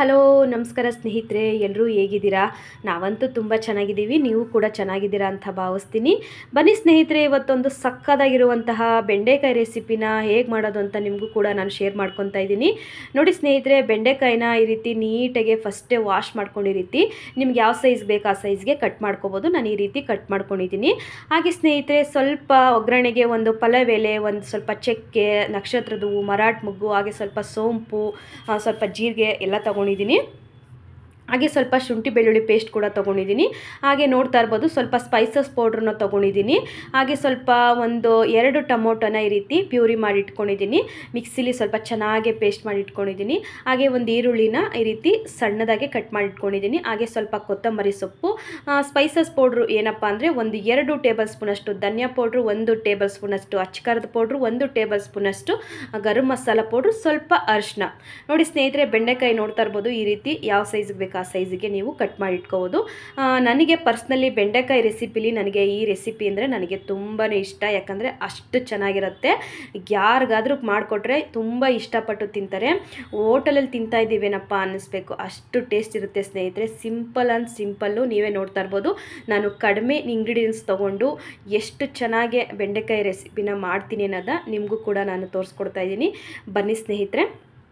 Hello ನಮಸ್ಕಾರ ಸ್ನೇಹಿತರೆ, ಎಲ್ಲರೂ ಹೇಗಿದ್ದೀರಾ? ನಾವಂತೂ ತುಂಬ ಚೆನ್ನಾಗಿದ್ದೀವಿ, ನೀವು ಕೂಡ ಚೆನ್ನಾಗಿದ್ದೀರಾ ಅಂತ ಭಾವಿಸ್ತೀನಿ. ಬನ್ನಿ ಸ್ನೇಹಿತರೆ, ಇವತ್ತೊಂದು ಸಕ್ಕದಾಗಿರುವಂತಹ ಬೆಂಡೆಕಾಯಿ ರೆಸಿಪಿನ ಹೇಗೆ ಮಾಡೋದು ಅಂತ ನಿಮಗೂ ಕೂಡ ನಾನು ಶೇರ್ ಮಾಡ್ಕೊತಾ ಇದ್ದೀನಿ. ನೋಡಿ ಸ್ನೇಹಿತರೆ, ಬೆಂಡೆಕಾಯಿನ ಈ ರೀತಿ ನೀಟಾಗಿ ಫಸ್ಟೇ ವಾಶ್ ಮಾಡ್ಕೊಂಡು ಈ ರೀತಿ ನಿಮ್ಗೆ ಯಾವ ಸೈಜ್ ಬೇಕು ಆ ಸೈಜ್ಗೆ ಕಟ್ ಮಾಡ್ಕೋಬೋದು. ನಾನು ಈ ರೀತಿ ಕಟ್ ಮಾಡ್ಕೊಂಡಿದ್ದೀನಿ. ಹಾಗೆ ಸ್ನೇಹಿತರೆ, ಸ್ವಲ್ಪ ಒಗ್ಗರಣೆಗೆ ಒಂದು ಪಲಾವ್ ಎಲೆ, ಒಂದು ಸ್ವಲ್ಪ ಚಕ್ಕೆ, ನಕ್ಷತ್ರದ ಹೂವು, ಮರಾಠ ಮೊಗ್ಗು, ಹಾಗೆ ಸ್ವಲ್ಪ ಸೋಂಪು, ಸ್ವಲ್ಪ ಜೀರಿಗೆ ಎಲ್ಲ ತಗೊಂಡಿದ್ದೀನಿ. ಹಾಗೆ ಸ್ವಲ್ಪ ಶುಂಠಿ ಬೆಳ್ಳುಳ್ಳಿ ಪೇಸ್ಟ್ ಕೂಡ ತೊಗೊಂಡಿದ್ದೀನಿ. ಹಾಗೆ ನೋಡ್ತಾ ಇರ್ಬೋದು, ಸ್ವಲ್ಪ ಸ್ಪೈಸಸ್ ಪೌಡ್ರನ್ನ ತೊಗೊಂಡಿದ್ದೀನಿ. ಹಾಗೆ ಸ್ವಲ್ಪ ಒಂದು 2 ಟೊಮೊಟೊನ ಈ ರೀತಿ ಪ್ಯೂರಿ ಮಾಡಿ ಇಟ್ಕೊಂಡಿದ್ದೀನಿ. ಮಿಕ್ಸಿಲಿ ಸ್ವಲ್ಪ ಚೆನ್ನಾಗಿ ಪೇಸ್ಟ್ ಮಾಡಿ ಇಟ್ಕೊಂಡಿದ್ದೀನಿ. ಹಾಗೆ ಒಂದು ಈರುಳ್ಳಿನ ಈ ರೀತಿ ಸಣ್ಣದಾಗಿ ಕಟ್ ಮಾಡಿ ಇಟ್ಕೊಂಡಿದ್ದೀನಿ. ಹಾಗೆ ಸ್ವಲ್ಪ ಕೊತ್ತಂಬರಿ ಸೊಪ್ಪು, ಸ್ಪೈಸಸ್ ಪೌಡ್ರು ಏನಪ್ಪ ಅಂದರೆ ಒಂದು 2 ಟೇಬಲ್ ಸ್ಪೂನಷ್ಟು ಧನಿಯಾ ಪೌಡ್ರು, 1 ಟೇಬಲ್ ಸ್ಪೂನಷ್ಟು ಅಚ್ಚಕಾರದ ಪೌಡ್ರು, 1 ಟೇಬಲ್ ಸ್ಪೂನಷ್ಟು ಗರಂ ಮಸಾಲ ಪೌಡ್ರು, ಸ್ವಲ್ಪ ಅರಿಶಿನ. ನೋಡಿ ಸ್ನೇಹಿತರೆ, ಬೆಂಡೆಕಾಯಿ ನೋಡ್ತಾ ಇರ್ಬೋದು, ಈ ರೀತಿ ಯಾವ ಸೈಜ್ಗೆ ಬೇಕು ಆ ಸೈಜಿಗೆ ನೀವು ಕಟ್ ಮಾಡಿ ಇಟ್ಕೋಬೋದು. ನನಗೆ ಪರ್ಸ್ನಲಿ ಬೆಂಡೆಕಾಯಿ ರೆಸಿಪಿಲಿ ನನಗೆ ಈ ರೆಸಿಪಿ ಅಂದರೆ ನನಗೆ ತುಂಬಾ ಇಷ್ಟ. ಯಾಕಂದರೆ ಅಷ್ಟು ಚೆನ್ನಾಗಿರುತ್ತೆ. ಯಾರಿಗಾದರೂ ಮಾಡಿಕೊಟ್ರೆ ತುಂಬ ಇಷ್ಟಪಟ್ಟು ತಿಂತಾರೆ. ಹೋಟೆಲಲ್ಲಿ ತಿಂತಾ ಇದ್ದೀವೇನಪ್ಪ ಅನ್ನಿಸ್ಬೇಕು, ಅಷ್ಟು ಟೇಸ್ಟ್ ಇರುತ್ತೆ ಸ್ನೇಹಿತರೆ. ಸಿಂಪಲ್ಲು ನೀವೇ ನೋಡ್ತಾ ಇರ್ಬೋದು. ನಾನು ಕಡಿಮೆ ಇಂಗ್ರೀಡಿಯೆಂಟ್ಸ್ ತೊಗೊಂಡು ಎಷ್ಟು ಚೆನ್ನಾಗಿ ಬೆಂಡೆಕಾಯಿ ರೆಸಿಪಿನ ಮಾಡ್ತೀನಿ ಅನ್ನೋದ ನಿಮಗೂ ಕೂಡ ನಾನು ತೋರಿಸ್ಕೊಡ್ತಾ ಇದ್ದೀನಿ. ಬನ್ನಿ ಸ್ನೇಹಿತರೆ.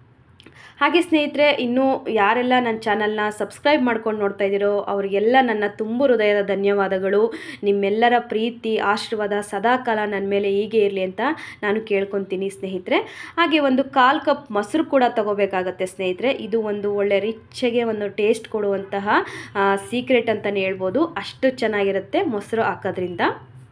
ಹಾಗೆ ಸ್ನೇಹಿತರೆ, ಇನ್ನೂ ಯಾರೆಲ್ಲ ನನ್ನ ಚಾನಲ್ನ ಸಬ್ಸ್ಕ್ರೈಬ್ ಮಾಡ್ಕೊಂಡು ನೋಡ್ತಾ ಇದ್ದೀರೋ ಅವರಿಗೆಲ್ಲ ನನ್ನ ತುಂಬ ಹೃದಯದ ಧನ್ಯವಾದಗಳು. ನಿಮ್ಮೆಲ್ಲರ ಪ್ರೀತಿ ಆಶೀರ್ವಾದ ಸದಾಕಾಲ ನನ್ನ ಮೇಲೆ ಹೀಗೆ ಇರಲಿ ಅಂತ ನಾನು ಕೇಳ್ಕೊತೀನಿ ಸ್ನೇಹಿತರೆ. ಹಾಗೆ ಒಂದು 1/4 ಕಪ್ ಮೊಸರು ಕೂಡ ತಗೋಬೇಕಾಗತ್ತೆ ಸ್ನೇಹಿತರೆ. ಇದು ಒಂದು ಒಳ್ಳೆ ರಿಚ್ಗೆ ಒಂದು ಟೇಸ್ಟ್ ಕೊಡುವಂತಹ ಸೀಕ್ರೆಟ್ ಅಂತಲೇ ಹೇಳ್ಬೋದು. ಅಷ್ಟು ಚೆನ್ನಾಗಿರುತ್ತೆ ಮೊಸರು ಹಾಕೋದ್ರಿಂದ.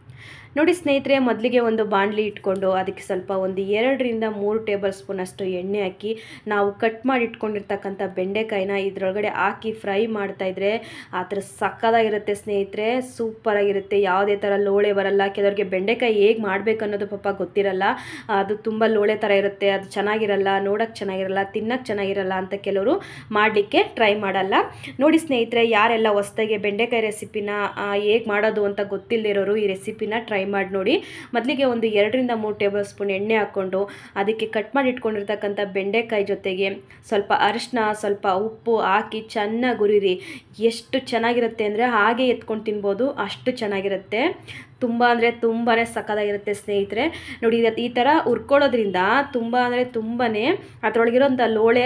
ನೋಡಿ ಸ್ನೇಹಿತರೆ, ಮೊದಲಿಗೆ ಒಂದು ಬಾಣಲಿ ಇಟ್ಕೊಂಡು ಅದಕ್ಕೆ ಸ್ವಲ್ಪ ಒಂದು 2 ರಿಂದ 3 ಟೇಬಲ್ ಸ್ಪೂನಷ್ಟು ಎಣ್ಣೆ ಹಾಕಿ ನಾವು ಕಟ್ ಮಾಡಿ ಇಟ್ಕೊಂಡಿರ್ತಕ್ಕಂಥ ಬೆಂಡೆಕಾಯಿನ ಇದರೊಳಗಡೆ ಹಾಕಿ ಫ್ರೈ ಮಾಡ್ತಾಯಿದ್ರೆ ಆ ಥರ ಸಕ್ಕದಾಗಿರುತ್ತೆ ಸ್ನೇಹಿತರೆ. ಸೂಪರಾಗಿರುತ್ತೆ. ಯಾವುದೇ ಥರ ಲೋಳೆ ಬರಲ್ಲ. ಕೆಲವರಿಗೆ ಬೆಂಡೆಕಾಯಿ ಹೇಗೆ ಮಾಡಬೇಕು ಅನ್ನೋದು ಪಾಪ ಗೊತ್ತಿರಲ್ಲ. ಅದು ತುಂಬ ಲೋಳೆ ಥರ ಇರುತ್ತೆ, ಅದು ಚೆನ್ನಾಗಿರಲ್ಲ, ನೋಡೋಕ್ಕೆ ಚೆನ್ನಾಗಿರಲ್ಲ, ತಿನ್ನೋಕ್ಕೆ ಚೆನ್ನಾಗಿರಲ್ಲ ಅಂತ ಕೆಲವರು ಮಾಡಲಿಕ್ಕೆ ಟ್ರೈ ಮಾಡಲ್ಲ. ನೋಡಿ ಸ್ನೇಹಿತರೆ, ಯಾರೆಲ್ಲ ಹೊಸದಾಗಿ ಬೆಂಡೆಕಾಯಿ ರೆಸಿಪಿನ ಹೇಗೆ ಮಾಡೋದು ಅಂತ ಗೊತ್ತಿಲ್ಲದಿರೋರು ಈ ರೆಸಿಪಿನ ಟ್ರೈ ಮಾಡಿ ನೋಡಿ. ಮೊದಲಿಗೆ ಒಂದು 2 ರಿಂದ 3 ಟೇಬಲ್ ಸ್ಪೂನ್ ಎಣ್ಣೆ ಹಾಕ್ಕೊಂಡು ಅದಕ್ಕೆ ಕಟ್ ಮಾಡಿ ಇಟ್ಕೊಂಡಿರ್ತಕ್ಕಂಥ ಬೆಂಡೆಕಾಯಿ ಜೊತೆಗೆ ಸ್ವಲ್ಪ ಅರಿಶಿನ, ಸ್ವಲ್ಪ ಉಪ್ಪು ಹಾಕಿ ಚೆನ್ನಾಗಿ ಹುರಿರಿ. ಎಷ್ಟು ಚೆನ್ನಾಗಿರುತ್ತೆ ಅಂದರೆ ಹಾಗೆ ಎತ್ಕೊಂಡು ತಿನ್ಬೋದು, ಅಷ್ಟು ಚೆನ್ನಾಗಿರುತ್ತೆ. ತುಂಬ ಅಂದರೆ ತುಂಬಾ ಸಕ್ಕತ್ತಾಗಿರುತ್ತೆ ಸ್ನೇಹಿತರೆ. ನೋಡಿ, ಈ ಥರ ಹುರ್ಕೊಳ್ಳೋದ್ರಿಂದ ತುಂಬ ಅಂದರೆ ತುಂಬಾ ಅದರೊಳಗಿರೋಂಥ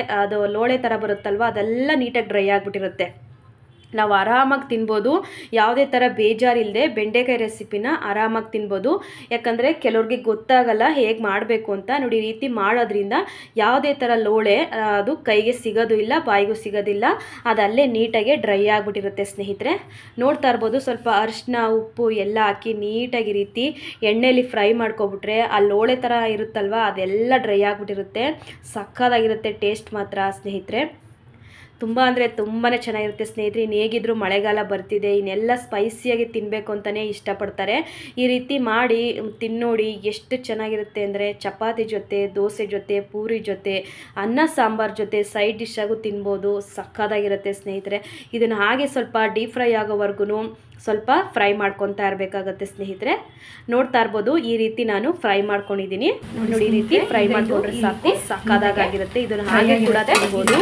ಲೋಳೆ ಥರ ಬರುತ್ತಲ್ವ, ಅದೆಲ್ಲ ನೀಟಾಗಿ ಡ್ರೈ ಆಗಿಬಿಟ್ಟಿರುತ್ತೆ. ನಾವು ಆರಾಮಾಗಿ ತಿನ್ಬೋದು. ಯಾವುದೇ ಥರ ಬೇಜಾರಿಲ್ಲದೆ ಬೆಂಡೆಕಾಯಿ ರೆಸಿಪಿನ ಆರಾಮಾಗಿ ತಿನ್ಬೋದು. ಯಾಕಂದರೆ ಕೆಲವ್ರಿಗೆ ಗೊತ್ತಾಗಲ್ಲ ಹೇಗೆ ಮಾಡಬೇಕು ಅಂತ. ನೋಡಿ, ಈ ರೀತಿ ಮಾಡೋದ್ರಿಂದ ಯಾವುದೇ ಥರ ಲೋಳೆ ಅದು ಕೈಗೆ ಸಿಗೋದು ಇಲ್ಲ, ಬಾಯಿಗೂ ಸಿಗೋದಿಲ್ಲ. ಅದಲ್ಲೇ ನೀಟಾಗಿ ಡ್ರೈ ಆಗಿಬಿಟ್ಟಿರುತ್ತೆ ಸ್ನೇಹಿತರೆ. ನೋಡ್ತಾ ಇರ್ಬೋದು, ಸ್ವಲ್ಪ ಅರಿಶಿನ, ಉಪ್ಪು ಎಲ್ಲ ಹಾಕಿ ನೀಟಾಗಿ ರೀತಿ ಎಣ್ಣೆಯಲ್ಲಿ ಫ್ರೈ ಮಾಡ್ಕೊಬಿಟ್ರೆ ಆ ಲೋಳೆ ಥರ ಇರುತ್ತಲ್ವ ಅದೆಲ್ಲ ಡ್ರೈ ಆಗಿಬಿಟ್ಟಿರುತ್ತೆ. ಸಕ್ಕತ್ತಾಗಿರುತ್ತೆ ಟೇಸ್ಟ್ ಮಾತ್ರ ಸ್ನೇಹಿತರೆ. ತುಂಬ ಅಂದರೆ ತುಂಬಾ ಚೆನ್ನಾಗಿರುತ್ತೆ ಸ್ನೇಹಿತರೆ. ಇನ್ನು ಹೇಗಿದ್ದರೂ ಮಳೆಗಾಲ ಬರ್ತಿದೆ, ಇನ್ನೆಲ್ಲ ಸ್ಪೈಸಿಯಾಗಿ ತಿನ್ನಬೇಕು ಅಂತಲೇ ಇಷ್ಟಪಡ್ತಾರೆ. ಈ ರೀತಿ ಮಾಡಿ ತಿನ್ನೋಡಿ, ಎಷ್ಟು ಚೆನ್ನಾಗಿರುತ್ತೆ ಅಂದರೆ ಚಪಾತಿ ಜೊತೆ, ದೋಸೆ ಜೊತೆ, ಪೂರಿ ಜೊತೆ, ಅನ್ನ ಸಾಂಬಾರು ಜೊತೆ ಸೈಡ್ ಡಿಶ್ಶಾಗೂ ತಿನ್ಬೋದು. ಸಕ್ಕತ್ತಾಗಿರುತ್ತೆ ಸ್ನೇಹಿತರೆ. ಇದನ್ನು ಹಾಗೆ ಸ್ವಲ್ಪ ಡೀಪ್ ಫ್ರೈ ಆಗೋವರೆಗೂ ಸ್ವಲ್ಪ ಫ್ರೈ ಮಾಡ್ಕೊತಾ ಇರಬೇಕಾಗತ್ತೆ ಸ್ನೇಹಿತರೆ. ನೋಡ್ತಾ ಇರ್ಬೋದು, ಈ ರೀತಿ ನಾನು ಫ್ರೈ ಮಾಡ್ಕೊಂಡಿದ್ದೀನಿ. ನೋಡಿ, ಈ ರೀತಿ ಫ್ರೈ ಮಾಡ್ಕೊಂಡ್ರೆ ಸಾಕು, ಸಕ್ಕದಾಗಿರುತ್ತೆ. ಇದನ್ನು ಹಾಗೆ ಕೂಡ ತಿನ್ಬೋದು.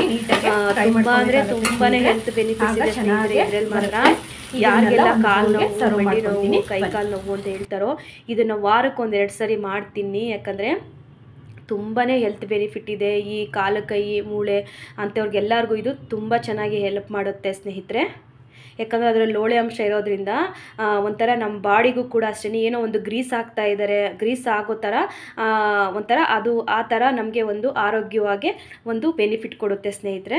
ತುಂಬ ಅಂದರೆ ತುಂಬಾ ಹೆಲ್ತ್ ಬೆನಿಫಿಟ್ಸ್ ಇದೆ ಸ್ನೇಹಿತರೆ ಇದರಲ್ಲಿ ಮಾತ್ರ. ಯಾರಿಗೆಲ್ಲ ಕಾಲು ನೋವು, ಮಂಡಿ ನೋವು, ಕೈ ಕಾಲು ನೋವು ಅಂತ ಹೇಳ್ತಾರೋ ಇದನ್ನು ವಾರಕ್ಕೆ 1-2 ಸರಿ ಮಾಡ್ತೀನಿ. ಯಾಕಂದರೆ ತುಂಬಾ ಹೆಲ್ತ್ ಬೆನಿಫಿಟ್ ಇದೆ. ಈ ಕಾಲು ಕೈ ಮೂಳೆ ಅಂಥವ್ರಿಗೆಲ್ಲರಿಗೂ ಇದು ತುಂಬ ಚೆನ್ನಾಗಿ ಹೆಲ್ಪ್ ಮಾಡುತ್ತೆ ಸ್ನೇಹಿತರೆ. ಯಾಕಂದರೆ ಅದರಲ್ಲಿ ಲೋಳೆ ಅಂಶ ಇರೋದ್ರಿಂದ ಒಂಥರ ನಮ್ಮ ಬಾಡಿಗೂ ಕೂಡ ಅಷ್ಟೇ ಏನೋ ಒಂದು ಗ್ರೀಸ್ ಆಗ್ತಾ ಇದ್ದಾರೆ, ಗ್ರೀಸ್ ಆಗೋ ಥರ ಒಂಥರ ಅದು ಆ ಥರ ನಮಗೆ ಒಂದು ಆರೋಗ್ಯವಾಗಿ ಒಂದು ಬೆನಿಫಿಟ್ ಕೊಡುತ್ತೆ ಸ್ನೇಹಿತರೆ.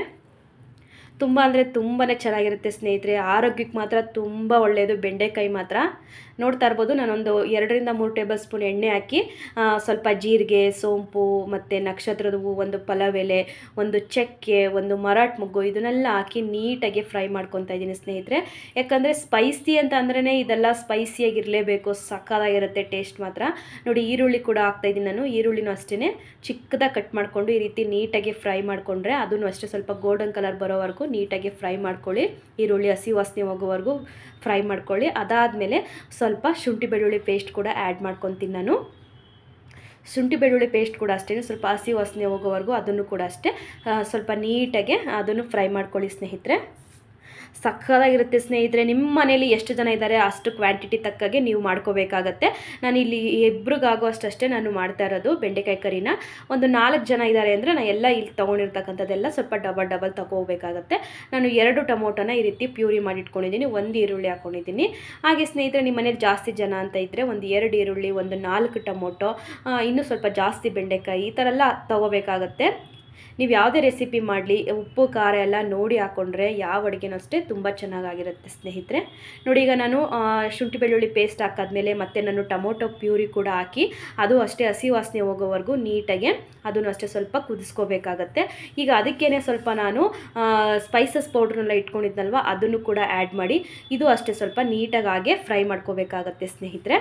ತುಂಬ ಅಂದರೆ ತುಂಬಾ ಚೆನ್ನಾಗಿರುತ್ತೆ ಸ್ನೇಹಿತರೆ. ಆರೋಗ್ಯಕ್ಕೆ ಮಾತ್ರ ತುಂಬ ಒಳ್ಳೆಯದು ಬೆಂಡೆಕಾಯಿ ಮಾತ್ರ. ನೋಡ್ತಾ ಇರ್ಬೋದು, ನಾನೊಂದು 2 ರಿಂದ 3 ಟೇಬಲ್ ಸ್ಪೂನ್ ಎಣ್ಣೆ ಹಾಕಿ ಸ್ವಲ್ಪ ಜೀರಿಗೆ, ಸೋಂಪು ಮತ್ತು ನಕ್ಷತ್ರದ ಹೂವು, ಒಂದು ಪಲಾವ್ ಎಲೆ, ಒಂದು ಚಕ್ಕೆ, ಒಂದು ಮರಾಠ ಮೊಗ್ಗು ಇದನ್ನೆಲ್ಲ ಹಾಕಿ ನೀಟಾಗಿ ಫ್ರೈ ಮಾಡ್ಕೊತಾ ಇದ್ದೀನಿ ಸ್ನೇಹಿತರೆ. ಯಾಕಂದರೆ ಸ್ಪೈಸಿ ಅಂತ ಅಂದ್ರೇ ಇದೆಲ್ಲ ಸ್ಪೈಸಿಯಾಗಿರಲೇಬೇಕು, ಸಕ್ಕತ್ತಾಗಿರುತ್ತೆ ಟೇಸ್ಟ್ ಮಾತ್ರ. ನೋಡಿ, ಈರುಳ್ಳಿ ಕೂಡ ಹಾಕ್ತಾಯಿದ್ದೀನಿ ನಾನು. ಈರುಳ್ಳಿನೂ ಅಷ್ಟೇ ಚಿಕ್ಕದಾಗಿ ಕಟ್ ಮಾಡಿಕೊಂಡು ಈ ರೀತಿ ನೀಟಾಗಿ ಫ್ರೈ ಮಾಡಿಕೊಂಡ್ರೆ ಅದನ್ನು ಅಷ್ಟೇ ಸ್ವಲ್ಪ ಗೋಲ್ಡನ್ ಕಲರ್ ಬರೋವರೆಗೂ ನೀಟಾಗಿ ಫ್ರೈ ಮಾಡ್ಕೊಳ್ಳಿ. ಈರುಳ್ಳಿ ಹಸಿ ವಾಸನೆ ಹೋಗೋವರೆಗೂ ಫ್ರೈ ಮಾಡ್ಕೊಳ್ಳಿ. ಅದಾದಮೇಲೆ ಸ್ವಲ್ಪ ಶುಂಠಿ ಬೆಳ್ಳುಳ್ಳಿ ಪೇಸ್ಟ್ ಕೂಡ ಆ್ಯಡ್ ಮಾಡ್ಕೊತೀನಿ ನಾನು. ಶುಂಠಿ ಬೆಳ್ಳುಳ್ಳಿ ಪೇಸ್ಟ್ ಕೂಡ ಅಷ್ಟೇ ಸ್ವಲ್ಪ ಹಸಿ ವಾಸನೆ ಹೋಗೋವರೆಗೂ ಅದನ್ನು ಕೂಡ ಅಷ್ಟೇ ಸ್ವಲ್ಪ ನೀಟಾಗಿ ಅದನ್ನು ಫ್ರೈ ಮಾಡ್ಕೊಳ್ಳಿ ಸ್ನೇಹಿತರೆ. ಸಕ್ಕತ್ತಾಗಿರುತ್ತೆ ಸ್ನೇಹಿತರೆ. ನಿಮ್ಮ ಮನೇಲಿ ಎಷ್ಟು ಜನ ಇದ್ದಾರೆ ಅಷ್ಟು ಕ್ವಾಂಟಿಟಿ ತಕ್ಕಾಗೆ ನೀವು ಮಾಡ್ಕೋಬೇಕಾಗತ್ತೆ. ನಾನು ಇಲ್ಲಿ ಇಬ್ರಿಗಾಗುವಷ್ಟೇ ನಾನು ಮಾಡ್ತಾ ಇರೋದು ಬೆಂಡೆಕಾಯಿ ಕರಿನ. ಒಂದು 4 ಜನ ಇದ್ದಾರೆ ಅಂದರೆ ನಾನು ಎಲ್ಲ ಇಲ್ಲಿ ತೊಗೊಂಡಿರ್ತಕ್ಕಂಥದ್ದೆಲ್ಲ ಸ್ವಲ್ಪ ಡಬಲ್ ತಗೋಬೇಕಾಗತ್ತೆ. ನಾನು 2 ಟೊಮೊಟೊನ ಈ ರೀತಿ ಪ್ಯೂರಿ ಮಾಡಿಟ್ಕೊಂಡಿದ್ದೀನಿ, 1 ಈರುಳ್ಳಿ ಹಾಕ್ಕೊಂಡಿದ್ದೀನಿ. ಹಾಗೆ ಸ್ನೇಹಿತರೆ ನಿಮ್ಮ ಮನೇಲಿ ಜಾಸ್ತಿ ಜನ ಅಂತ ಇದ್ದರೆ ಒಂದು 2 ಈರುಳ್ಳಿ, ಒಂದು 4 ಟೊಮೊಟೊ, ಇನ್ನೂ ಸ್ವಲ್ಪ ಜಾಸ್ತಿ ಬೆಂಡೆಕಾಯಿ ಈ ಥರ ಎಲ್ಲ ತೊಗೋಬೇಕಾಗತ್ತೆ. ನೀವು ಯಾವುದೇ ರೆಸಿಪಿ ಮಾಡಲಿ ಉಪ್ಪು ಖಾರ ಎಲ್ಲ ನೋಡಿ ಹಾಕ್ಕೊಂಡ್ರೆ ಯಾವ ಅಡುಗೆನೂ ಅಷ್ಟೇ ತುಂಬ ಚೆನ್ನಾಗಿರುತ್ತೆ ಸ್ನೇಹಿತರೆ. ನೋಡಿ ಈಗ ನಾನು ಶುಂಠಿ ಬೆಳ್ಳುಳ್ಳಿ ಪೇಸ್ಟ್ ಹಾಕಾದ್ಮೇಲೆ ಮತ್ತು ನಾನು ಟೊಮೊಟೊ ಪ್ಯೂರಿ ಕೂಡ ಹಾಕಿ ಅದು ಅಷ್ಟೇ ಹಸಿ ವಾಸನೆ ಹೋಗೋವರೆಗೂ ನೀಟಾಗಿ ಅದನ್ನು ಅಷ್ಟೇ ಸ್ವಲ್ಪ ಕುದಿಸ್ಕೋಬೇಕಾಗತ್ತೆ. ಈಗ ಅದಕ್ಕೇ ಸ್ವಲ್ಪ ನಾನು ಸ್ಪೈಸಸ್ ಪೌಡ್ರನ್ನೆಲ್ಲ ಇಟ್ಕೊಂಡಿದ್ನಲ್ವ ಅದನ್ನು ಕೂಡ ಆ್ಯಡ್ ಮಾಡಿ ಇದು ಅಷ್ಟೇ ಸ್ವಲ್ಪ ನೀಟಾಗಿ ಹಾಗೆ ಫ್ರೈ ಮಾಡ್ಕೋಬೇಕಾಗತ್ತೆ ಸ್ನೇಹಿತರೆ.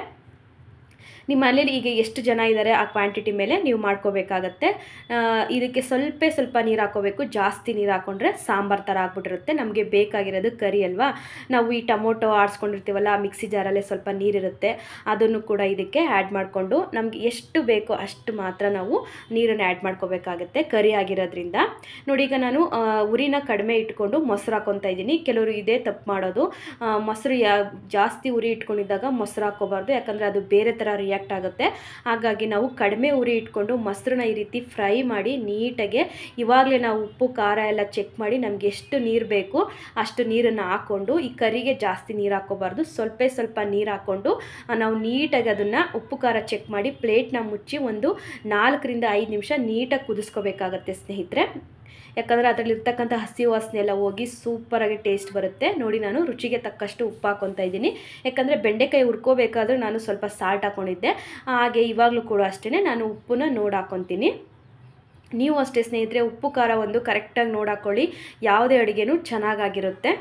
ನಿಮ್ಮ ಮನೇಲಿ ಈಗ ಎಷ್ಟು ಜನ ಇದ್ದಾರೆ ಆ ಕ್ವಾಂಟಿಟಿ ಮೇಲೆ ನೀವು ಮಾಡ್ಕೋಬೇಕಾಗತ್ತೆ. ಇದಕ್ಕೆ ಸ್ವಲ್ಪ ನೀರು ಹಾಕೋಬೇಕು. ಜಾಸ್ತಿ ನೀರು ಹಾಕ್ಕೊಂಡ್ರೆ ಸಾಂಬಾರು ಥರ ಆಗ್ಬಿಟ್ಟಿರುತ್ತೆ. ನಮಗೆ ಬೇಕಾಗಿರೋದು ಕರಿ ಅಲ್ವಾ. ನಾವು ಈ ಟೊಮೊಟೊ ಆಡಿಸ್ಕೊಂಡಿರ್ತೀವಲ್ಲ ಆ ಮಿಕ್ಸಿ ಜಾರಲ್ಲೇ ಸ್ವಲ್ಪ ನೀರಿರುತ್ತೆ, ಅದನ್ನು ಕೂಡ ಇದಕ್ಕೆ ಆ್ಯಡ್ ಮಾಡಿಕೊಂಡು ನಮಗೆ ಎಷ್ಟು ಬೇಕೋ ಅಷ್ಟು ಮಾತ್ರ ನಾವು ನೀರನ್ನು ಆ್ಯಡ್ ಮಾಡ್ಕೋಬೇಕಾಗತ್ತೆ ಕರಿ ಆಗಿರೋದ್ರಿಂದ. ನೋಡಿ ಈಗ ನಾನು ಉರಿನ ಕಡಿಮೆ ಇಟ್ಕೊಂಡು ಮೊಸರು ಹಾಕ್ಕೊತಾ ಇದ್ದೀನಿ. ಕೆಲವರು ಇದೇ ತಪ್ಪು ಮಾಡೋದು, ಮೊಸರು ಜಾಸ್ತಿ ಉರಿ ಇಟ್ಕೊಂಡಿದ್ದಾಗ ಮೊಸರು ಹಾಕ್ಕೋಬಾರ್ದು, ಯಾಕಂದರೆ ಅದು ಬೇರೆ ಥರ ರಿಯಾಕ್ಟ್ ಆಗುತ್ತೆ. ಹಾಗಾಗಿ ನಾವು ಕಡಿಮೆ ಉರಿ ಇಟ್ಕೊಂಡು ಮೊಸರನ್ನ ಈ ರೀತಿ ಫ್ರೈ ಮಾಡಿ ನೀಟಾಗಿ ಇವಾಗಲೇ ನಾವು ಉಪ್ಪು ಖಾರ ಎಲ್ಲ ಚೆಕ್ ಮಾಡಿ ನಮಗೆ ಎಷ್ಟು ನೀರು ಬೇಕು ಅಷ್ಟು ನೀರನ್ನು ಹಾಕ್ಕೊಂಡು, ಈ ಕರಿಗೆ ಜಾಸ್ತಿ ನೀರು ಹಾಕ್ಕೋಬಾರ್ದು, ಸ್ವಲ್ಪ ನೀರು ಹಾಕ್ಕೊಂಡು ನಾವು ನೀಟಾಗಿ ಅದನ್ನು ಉಪ್ಪು ಖಾರ ಚೆಕ್ ಮಾಡಿ ಪ್ಲೇಟ್ನ ಮುಚ್ಚಿ ಒಂದು 4 ರಿಂದ 5 ನಿಮಿಷ ನೀಟಾಗಿ ಕುದಿಸ್ಕೋಬೇಕಾಗತ್ತೆ ಸ್ನೇಹಿತರೆ. ಯಾಕಂದರೆ ಅದರಲ್ಲಿರ್ತಕ್ಕಂಥ ಹಸಿ ವಾಸನೆ ಎಲ್ಲ ಹೋಗಿ ಸೂಪರಾಗಿ ಟೇಸ್ಟ್ ಬರುತ್ತೆ. ನೋಡಿ ನಾನು ರುಚಿಗೆ ತಕ್ಕಷ್ಟು ಉಪ್ಪು ಹಾಕ್ಕೊತಾ ಇದ್ದೀನಿ, ಯಾಕಂದರೆ ಬೆಂಡೆಕಾಯಿ ಹುರ್ಕೋಬೇಕಾದ್ರೂ ನಾನು ಸ್ವಲ್ಪ ಸಾಲ್ಟ್ ಹಾಕ್ಕೊಂಡಿದ್ದೆ. ಹಾಗೆ ಇವಾಗಲೂ ಕೂಡ ಅಷ್ಟೇ ನಾನು ಉಪ್ಪನ್ನ ನೋಡಿ ಹಾಕ್ಕೊತೀನಿ. ನೀವು ಅಷ್ಟೇ ಸ್ನೇಹಿತರೆ ಉಪ್ಪು ಖಾರ ಒಂದು ಕರೆಕ್ಟಾಗಿ ನೋಡಿ ಹಾಕ್ಕೊಳ್ಳಿ, ಯಾವುದೇ ಅಡುಗೆನೂ ಚೆನ್ನಾಗಾಗಿರುತ್ತೆ.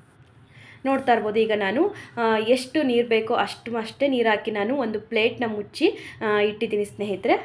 ನೋಡ್ತಾ ಇರ್ಬೋದು ಈಗ ನಾನು ಎಷ್ಟು ನೀರು ಬೇಕೋ ಅಷ್ಟೇ ನೀರು ಹಾಕಿ ನಾನು ಒಂದು ಪ್ಲೇಟ್ನ ಮುಚ್ಚಿ ಇಟ್ಟಿದ್ದೀನಿ ಸ್ನೇಹಿತರೆ.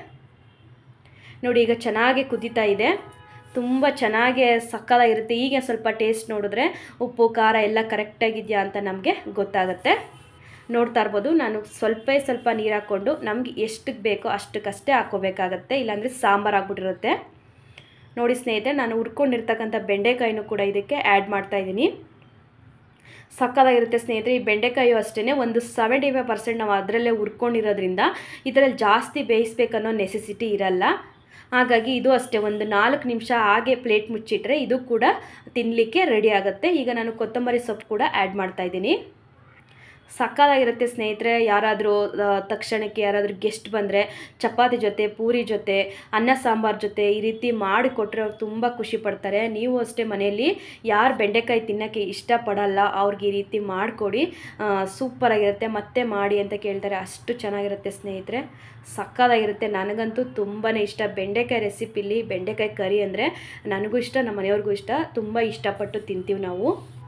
ನೋಡಿ ಈಗ ಚೆನ್ನಾಗಿ ಕುದೀತಾ ಇದೆ, ತುಂಬ ಚೆನ್ನಾಗಿ ಸಕ್ಕತ್ತಾಗಿರುತ್ತೆ. ಈಗ ಸ್ವಲ್ಪ ಟೇಸ್ಟ್ ನೋಡಿದ್ರೆ ಉಪ್ಪು ಖಾರ ಎಲ್ಲ ಕರೆಕ್ಟಾಗಿದೆಯಾ ಅಂತ ನಮಗೆ ಗೊತ್ತಾಗುತ್ತೆ. ನೋಡ್ತಾ ಇರ್ಬೋದು ನಾನು ಸ್ವಲ್ಪ ನೀರು ಹಾಕ್ಕೊಂಡು ನಮಗೆ ಎಷ್ಟಕ್ಕೆ ಬೇಕೋ ಅಷ್ಟಕ್ಕಷ್ಟೇ ಹಾಕ್ಕೋಬೇಕಾಗತ್ತೆ, ಇಲ್ಲಾಂದರೆ ಸಾಂಬಾರು ಆಗ್ಬಿಟ್ಟಿರುತ್ತೆ. ನೋಡಿ ಸ್ನೇಹಿತರೆ ನಾನು ಹುರ್ಕೊಂಡಿರ್ತಕ್ಕಂಥ ಬೆಂಡೆಕಾಯಿನೂ ಕೂಡ ಇದಕ್ಕೆ ಆ್ಯಡ್ ಮಾಡ್ತಾಯಿದ್ದೀನಿ. ಸಕ್ಕತ್ತಾಗಿರುತ್ತೆ ಸ್ನೇಹಿತರೆ. ಈ ಬೆಂಡೆಕಾಯಿ ಅಷ್ಟೇ ಒಂದು 75% ನಾವು ಅದರಲ್ಲೇ ಹುರ್ಕೊಂಡಿರೋದ್ರಿಂದ ಇದರಲ್ಲಿ ಜಾಸ್ತಿ ಬೇಯಿಸ್ಬೇಕನ್ನೋ ನೆಸೆಸಿಟಿ ಇರಲ್ಲ. ಹಾಗಾಗಿ ಇದು ಅಷ್ಟೇ ಒಂದು 4 ನಿಮಿಷ ಹಾಗೆ ಪ್ಲೇಟ್ ಮುಚ್ಚಿಟ್ರೆ ಇದು ಕೂಡ ತಿನ್ನಲಿಕ್ಕೆ ರೆಡಿ ಆಗುತ್ತೆ. ಈಗ ನಾನು ಕೊತ್ತಂಬರಿ ಸೊಪ್ಪು ಕೂಡ ಆ್ಯಡ್ ಮಾಡ್ತಾಯಿದ್ದೀನಿ. ಸಕ್ಕತ್ತಾಗಿರುತ್ತೆ ಸ್ನೇಹಿತರೆ. ಯಾರಾದರೂ ತಕ್ಷಣಕ್ಕೆ ಯಾರಾದರೂ ಗೆಸ್ಟ್ ಬಂದರೆ ಚಪಾತಿ ಜೊತೆ, ಪೂರಿ ಜೊತೆ, ಅನ್ನ ಸಾಂಬಾರು ಜೊತೆ ಈ ರೀತಿ ಮಾಡಿಕೊಟ್ರೆ ಅವ್ರು ತುಂಬ ಖುಷಿ ಪಡ್ತಾರೆ. ನೀವು ಅಷ್ಟೇ ಮನೆಯಲ್ಲಿ ಯಾರು ಬೆಂಡೆಕಾಯಿ ತಿನ್ನೋಕ್ಕೆ ಇಷ್ಟಪಡಲ್ಲ ಅವ್ರಿಗೆ ಈ ರೀತಿ ಮಾಡಿಕೊಡಿ, ಸೂಪರಾಗಿರುತ್ತೆ. ಮತ್ತೆ ಮಾಡಿ ಅಂತ ಕೇಳ್ತಾರೆ, ಅಷ್ಟು ಚೆನ್ನಾಗಿರುತ್ತೆ ಸ್ನೇಹಿತರೆ. ಸಕ್ಕತ್ತಾಗಿರುತ್ತೆ. ನನಗಂತೂ ತುಂಬಾ ಇಷ್ಟ ಬೆಂಡೆಕಾಯಿ ರೆಸಿಪಿಲಿ. ಬೆಂಡೆಕಾಯಿ ಕರಿ ಅಂದರೆ ನನಗೂ ಇಷ್ಟ, ನಮ್ಮ ಮನೆಯವ್ರಿಗೂ ಇಷ್ಟ, ತುಂಬ ಇಷ್ಟಪಟ್ಟು ತಿಂತೀವಿ ನಾವು.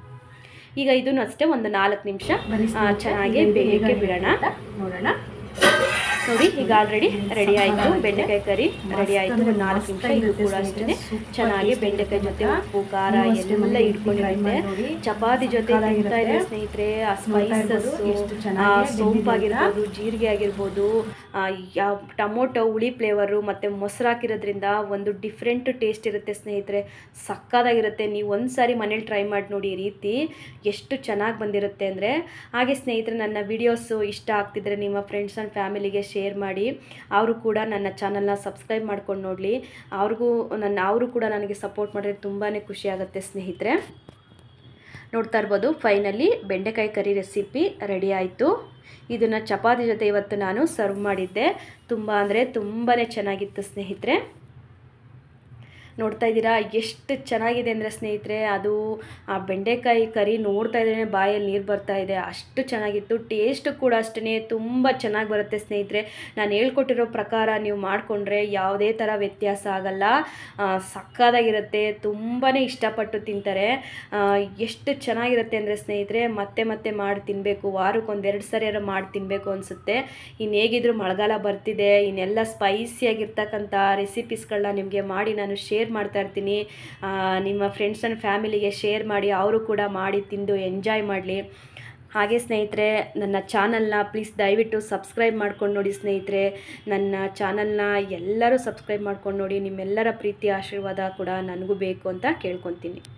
ಈಗ ಇದನ್ನು ಅಷ್ಟೇ ಒಂದು 4 ನಿಮಿಷ ಚೆನ್ನಾಗಿ ಬೇಯಕ್ಕೆ ಬಿಡೋಣ. ನೋಡೋಣ. ನೋಡಿ ಈಗ ಆಲ್ರೆಡಿ ರೆಡಿ ಆಯಿತು, ಬೆಂಡೆಕಾಯಿ ಕರಿ ರೆಡಿ ಆಯಿತು. ಒಂದು 4 ನಿಮಿಷ ಇದು ಕೂಡ ಅಷ್ಟೇ ಚೆನ್ನಾಗಿ ಬೆಂಡೆಕಾಯಿ ಜೊತೆ ಉಪ್ಪು ಖಾರ ಎಲ್ಲ ಇಟ್ಕೊಂಡಿರುತ್ತೆ. ಚಪಾತಿ ಜೊತೆ ತಿಂತಾ ಇದೆ ಸ್ನೇಹಿತರೆ. ಆ ಸ್ಪೈಸಸ್ಸು, ಸೋಂಪಾಗಿರ್ಬೋದು, ಜೀರಿಗೆ ಆಗಿರ್ಬೋದು, ಯಾವ ಟೊಮೊಟೊ ಹುಳಿ ಫ್ಲೇವರು ಮತ್ತು ಮೊಸರು ಹಾಕಿರೋದ್ರಿಂದ ಒಂದು ಡಿಫ್ರೆಂಟ್ ಟೇಸ್ಟ್ ಇರುತ್ತೆ ಸ್ನೇಹಿತರೆ. ಸಕ್ಕತ್ತಾಗಿರುತ್ತೆ. ನೀವು ಒಂದು ಸಾರಿ ಮನೇಲಿ ಟ್ರೈ ಮಾಡಿ ನೋಡಿ, ಈ ರೀತಿ ಎಷ್ಟು ಚೆನ್ನಾಗಿ ಬಂದಿರುತ್ತೆ ಅಂದರೆ. ಹಾಗೆ ಸ್ನೇಹಿತರೆ ನನ್ನ ವಿಡಿಯೋಸು ಇಷ್ಟ ಆಗ್ತಿದ್ರೆ ನಿಮ್ಮ ಫ್ರೆಂಡ್ಸ್ ಆ್ಯಂಡ್ ಫ್ಯಾಮಿಲಿಗೆ ಶೇರ್ ಮಾಡಿ. ಅವರು ಕೂಡ ನನ್ನ ಚಾನಲ್ನ ಸಬ್ಸ್ಕ್ರೈಬ್ ಮಾಡ್ಕೊಂಡು ನೋಡಲಿ. ಅವರು ಕೂಡ ನನಗೆ ಸಪೋರ್ಟ್ ಮಾಡಿದ್ರೆ ತುಂಬಾ ಖುಷಿ ಆಗುತ್ತೆ ಸ್ನೇಹಿತರೆ. ನೋಡ್ತಾ ಇರ್ಬೋದು ಫೈನಲಿ ಬೆಂಡೆಕಾಯಿ ಕರಿ ರೆಸಿಪಿ ರೆಡಿ ಆಯಿತು. ಇದನ್ನು ಚಪಾತಿ ಜೊತೆ ಇವತ್ತು ನಾನು ಸರ್ವ್ ಮಾಡಿದ್ದೆ. ತುಂಬ ಅಂದರೆ ತುಂಬಾ ಚೆನ್ನಾಗಿತ್ತು ಸ್ನೇಹಿತರೆ. ನೋಡ್ತಾ ಇದ್ದೀರಾ ಎಷ್ಟು ಚೆನ್ನಾಗಿದೆ ಅಂದರೆ ಸ್ನೇಹಿತರೆ. ಅದು ಆ ಬೆಂಡೆಕಾಯಿ ಕರಿ ನೋಡ್ತಾ ಇದ್ರೇ ಬಾಯಲ್ಲಿ ನೀರು ಬರ್ತಾ ಇದೆ, ಅಷ್ಟು ಚೆನ್ನಾಗಿತ್ತು. ಟೇಸ್ಟ್ ಕೂಡ ಅಷ್ಟೇ ತುಂಬ ಚೆನ್ನಾಗಿ ಬರುತ್ತೆ ಸ್ನೇಹಿತರೆ. ನಾನು ಹೇಳ್ಕೊಟ್ಟಿರೋ ಪ್ರಕಾರ ನೀವು ಮಾಡಿಕೊಂಡ್ರೆ ಯಾವುದೇ ಥರ ವ್ಯತ್ಯಾಸ ಆಗಲ್ಲ, ಸಕ್ಕತ್ತಾಗಿರುತ್ತೆ. ತುಂಬಾ ಇಷ್ಟಪಟ್ಟು ತಿಂತಾರೆ. ಎಷ್ಟು ಚೆನ್ನಾಗಿರುತ್ತೆ ಅಂದರೆ ಸ್ನೇಹಿತರೆ, ಮತ್ತೆ ಮಾಡಿ ತಿನ್ನಬೇಕು, ವಾರಕ್ಕೆ 1-2 ಸರಿ ಮಾಡಿ ತಿನ್ನಬೇಕು ಅನಿಸುತ್ತೆ. ಇನ್ನು ಹೇಗಿದ್ರು ಮಳೆಗಾಲ ಬರ್ತಿದೆ, ಇನ್ನೆಲ್ಲ ಸ್ಪೈಸಿಯಾಗಿರ್ತಕ್ಕಂಥ ರೆಸಿಪೀಸ್ಗಳನ್ನ ನಿಮಗೆ ಮಾಡಿ ನಾನು ಶೇರ್ ಮಾಡ್ತಾ ಇರ್ತೀನಿ. ನಿಮ್ಮ ಫ್ರೆಂಡ್ಸ್ ಆ್ಯಂಡ್ ಫ್ಯಾಮಿಲಿಗೆ ಶೇರ್ ಮಾಡಿ, ಅವರು ಕೂಡ ಮಾಡಿ ತಿಂದು ಎಂಜಾಯ್ ಮಾಡಲಿ. ಹಾಗೆ ಸ್ನೇಹಿತರೆ ನನ್ನ ಚಾನಲ್ನ ಪ್ಲೀಸ್ ದಯವಿಟ್ಟು ಸಬ್ಸ್ಕ್ರೈಬ್ ಮಾಡ್ಕೊಂಡು ನೋಡಿ ಸ್ನೇಹಿತರೆ. ನನ್ನ ಚಾನಲ್ನ ಎಲ್ಲರೂ ಸಬ್ಸ್ಕ್ರೈಬ್ ಮಾಡ್ಕೊಂಡು ನೋಡಿ. ನಿಮ್ಮೆಲ್ಲರ ಪ್ರೀತಿ ಆಶೀರ್ವಾದ ಕೂಡ ನನಗೂ ಬೇಕು ಅಂತ ಕೇಳ್ಕೊತೀನಿ.